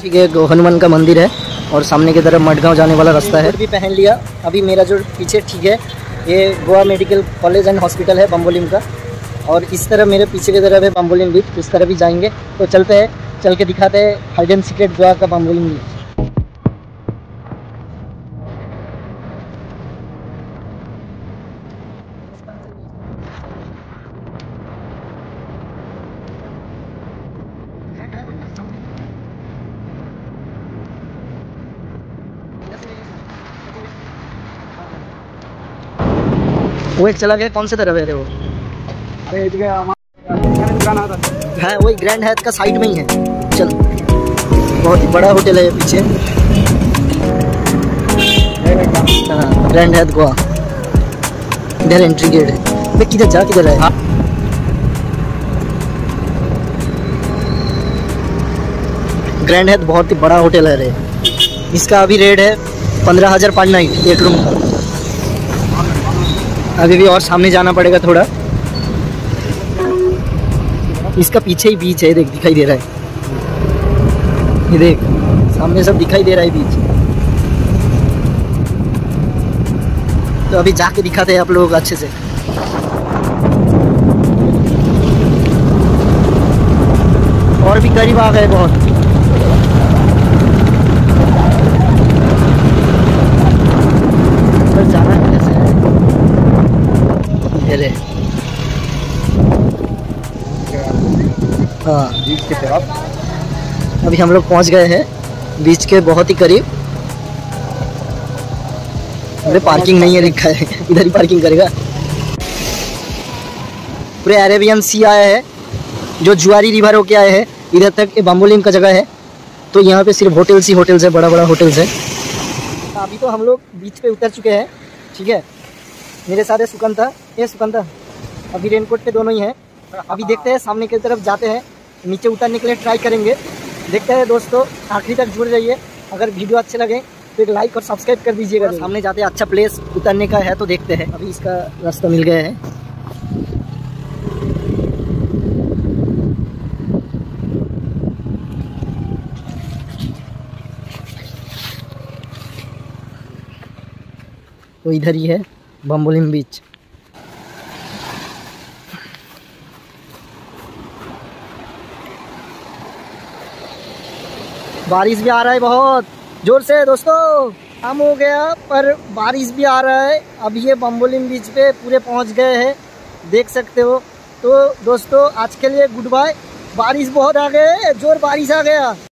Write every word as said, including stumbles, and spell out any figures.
ठीक है, हनुमान का मंदिर है और सामने की तरफ मडगांव जाने वाला रास्ता है। भी पहन लिया। अभी मेरा जो पीछे ठीक है, ये Goa medical college and hospital है बम्बोलिम का, और इस तरफ मेरे पीछे की तरफ है बम्बोलिम बीच। इस तरफ भी जाएंगे तो चलते हैं, चल के दिखाते हैं हाइड एंड सीक्रेट गोवा का बम्बोलिम बीच। वो एक चला गया, कौन से तरफ है वो? हाँ वही ग्रैंड हैत का साइड में ही है। चल, बहुत ही बड़ा होटल है ये पीछे। हाँ ग्रैंड हैत गोवा, इधर एंट्री गेट है। मैं किधर जा किधर है? ग्रैंड हैत बहुत ही बड़ा होटल है रे। इसका अभी रेट है पंद्रह हज़ार पर नाइट एक रूम का। अभी भी और सामने जाना पड़ेगा थोड़ा। इसका पीछे ही बीच है, देख दिखाई दे रहा है, ये देख सामने सब दिखाई दे रहा है बीच। तो अभी जाके दिखाते हैं आप लोग अच्छे से। और भी करीब आ गए बहुत। तो जाना कैसे है? ये हाँ बीच के तरफ अभी हम लोग पहुंच गए हैं, बीच के बहुत ही करीब। अरे पार्किंग नहीं है लिखा है, इधर ही पार्किंग करेगा। पूरे अरेबियन सी आया है, जो जुआरी रिवर होके आए हैं इधर तक। ये बम्बोलिम का जगह है, तो यहाँ पे सिर्फ होटल्स ही होटल्स है, बड़ा बड़ा होटल्स है। अभी तो हम लोग बीच पे उतर चुके हैं, ठीक है। मेरे साथ है सुकंता, ये सुकंता अभी रेनकोट पे दोनों ही हैं। अभी देखते हैं, सामने की तरफ जाते हैं, नीचे उतरने के लिए ट्राई करेंगे। देखते हैं दोस्तों, आखिरी तक जुड़ जाइए। अगर वीडियो अच्छे लगे तो एक लाइक और सब्सक्राइब कर दीजिएगा। सामने जाते हैं, अच्छा प्लेस उतरने का है तो देखते हैं। अभी इसका रास्ता मिल गया है। तो इधर ही है बम्बोलिम बीच। बारिश भी आ रहा है बहुत जोर से दोस्तों। शाम हो गया पर बारिश भी आ रहा है। अब ये बम्बोलिम बीच पे पूरे पहुंच गए हैं, देख सकते हो। तो दोस्तों आज के लिए गुड बाय। बारिश बहुत आ गए, जोर बारिश आ गया।